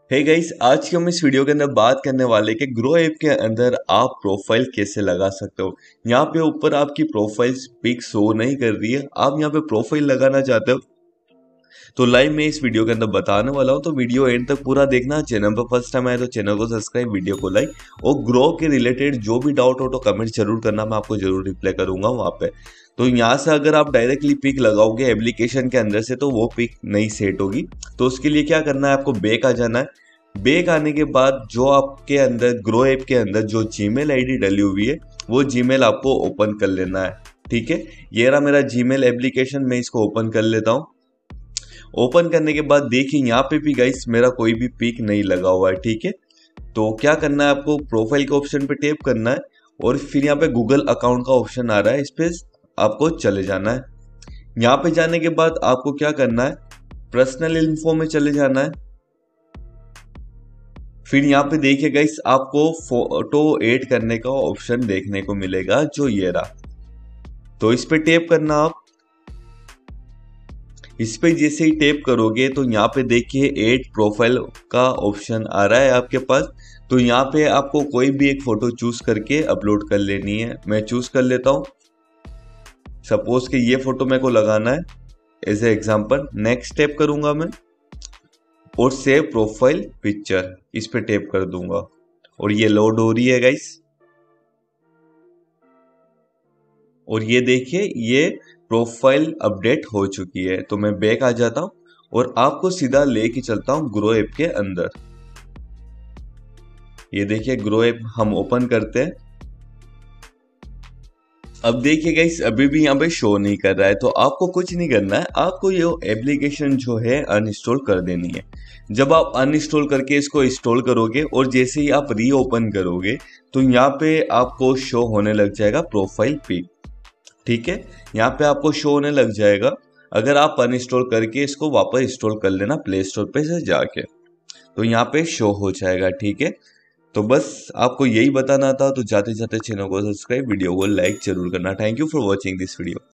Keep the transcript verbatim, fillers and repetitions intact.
Hey guys, आज की हम इस वीडियो के अंदर बात करने वाले कि ग्रो ऐप के अंदर आप प्रोफाइल कैसे लगा सकते हो। यहाँ पे ऊपर आपकी प्रोफाइल पिक शो नहीं कर रही है, आप यहाँ पे प्रोफाइल लगाना चाहते हो तो लाइव में इस वीडियो के अंदर बताने वाला हूँ। तो वीडियो एंड तक पूरा देखना। चैनल पर फर्स्ट टाइम आए तो चैनल को सब्सक्राइब, वीडियो को लाइक, और ग्रो के रिलेटेड जो भी डाउट हो तो कमेंट जरूर करना, मैं आपको जरूर रिप्लाई करूंगा वहां पे। तो यहाँ से अगर आप डायरेक्टली पिक लगाओगे एप्लीकेशन के अंदर से तो वो पिक नहीं सेट होगी। तो उसके लिए क्या करना है, आपको बैक आ जाना है। बैक आने के बाद जो आपके अंदर ग्रो ऐप के अंदर जो जीमेल आईडी डली हुई है वो जीमेल आपको ओपन कर लेना है। ठीक है, ये रहा मेरा जीमेल एप्लीकेशन, मैं इसको ओपन कर लेता हूँ। ओपन करने के बाद देखिए यहाँ पे भी गाइस मेरा कोई भी पिक नहीं लगा हुआ है। ठीक है, तो क्या करना है, आपको प्रोफाइल के ऑप्शन पे टैप करना है और फिर यहाँ पे गूगल अकाउंट का ऑप्शन आ रहा है, इस पे आपको चले जाना है। यहाँ पे जाने के बाद आपको क्या करना है, पर्सनल इन्फो में चले जाना है। फिर यहाँ पे देखिए गाइस आपको फोटो ऐड करने का ऑप्शन देखने को मिलेगा, जो ये रहा। तो इस पे टैप करना आप। इस पे जैसे ही टैप करोगे तो यहाँ पे देखिए ऐड प्रोफाइल का ऑप्शन आ रहा है आपके पास। तो यहाँ पे आपको कोई भी एक फोटो चूज करके अपलोड कर लेनी है। मैं चूज कर लेता हूँ, सपोज कि ये फोटो मेरे को लगाना है as a example. Next tap करूंगा मैं और सेव प्रोफाइल पिक्चर, इस पे टैप कर दूंगा और ये लोड हो रही है गाइस। और ये देखिए ये प्रोफाइल अपडेट हो चुकी है। तो मैं बैक आ जाता हूं और आपको सीधा लेके चलता हूं ग्रो ऐप के अंदर। ये देखिए ग्रो ऐप हम ओपन करते हैं। अब देखिए गाइस अभी भी यहाँ पे शो नहीं कर रहा है, तो आपको कुछ नहीं करना है, आपको ये एप्लीकेशन जो है अनइंस्टॉल कर देनी है। जब आप अनइंस्टॉल करके इसको इंस्टॉल करोगे और जैसे ही आप री ओपन करोगे तो यहाँ पे आपको शो होने लग जाएगा प्रोफाइल पिक। ठीक है, यहाँ पे आपको शो होने लग जाएगा। अगर आप अनइंस्टॉल करके इसको वापस इंस्टॉल कर लेना प्ले स्टोर पे से जाके, तो यहाँ पे शो हो जाएगा। ठीक है, तो बस आपको यही बताना था। तो जाते जाते चैनल को सब्सक्राइब, वीडियो को लाइक जरूर करना। Thank you for watching this video.